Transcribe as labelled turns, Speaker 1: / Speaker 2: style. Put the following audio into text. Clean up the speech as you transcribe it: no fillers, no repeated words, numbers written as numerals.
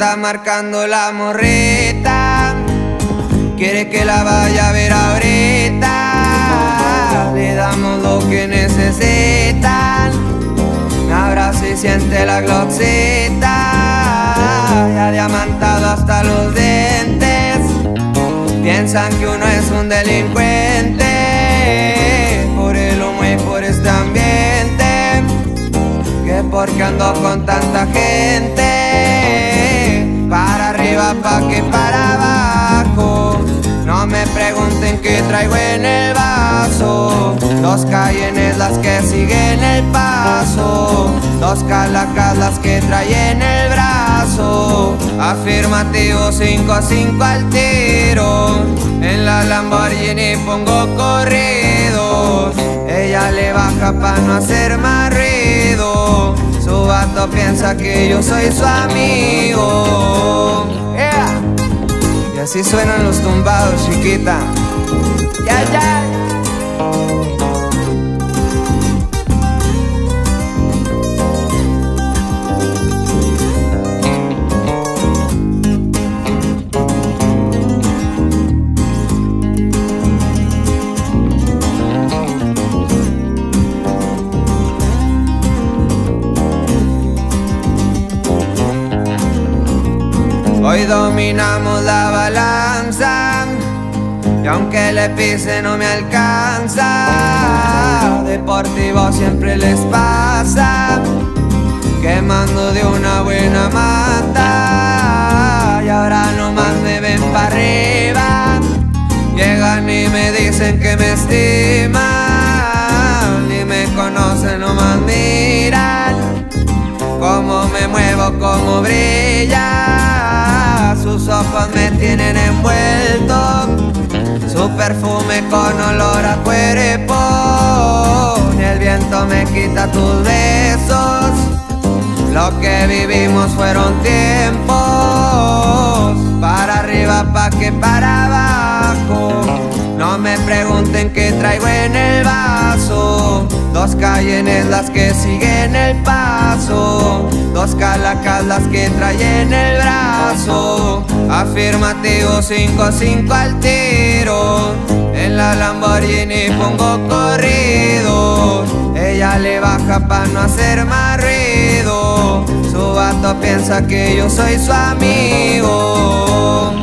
Speaker 1: está marcando la morrita, quiere que la vaya a ver ahorita. Le damos lo que necesitan, abraza y siente la glocksita. Ya diamantado hasta los dientes, piensan que uno es un delincuente por el humo y por este ambiente, que porque ando con tanta gente. Para arriba pa' que para abajo, no me pregunten qué traigo en el vaso. Dos Cayennes las que siguen el paso, dos Calacas las que trae en el brazo. Afirmativo 5-5 al tiro, en la Lamborghini pongo corridos. Ella le baja pa' no hacer más ruido, su vato piensa que yo soy su amigo. Yeah. Y así suenan los tumbados, chiquita. Ya, ya. Hoy dominamos la balanza, y aunque le pise no me alcanza. Deportivo siempre les pasa, quemando de una buena mata. Y ahora nomás me ven pa' arriba, llegan y me dicen que me estiman. Ni me conocen, nomás miran cómo me muevo, cómo brilla. Sus ojos me tienen envuelto, su perfume con olor a cuerpo. Ni el viento me quita tus besos, lo que vivimos fueron tiempos. Para arriba pa' que para abajo, no me pregunten qué traigo en el vaso. Dos Cayennes las que siguen el paso, dos Calacas las que trae en el brazo. Afirmativo 5-5 al tiro, en la Lamborghini pongo corridos. Ella le baja pa' no hacer más ruido, su vato piensa que yo soy su amigo.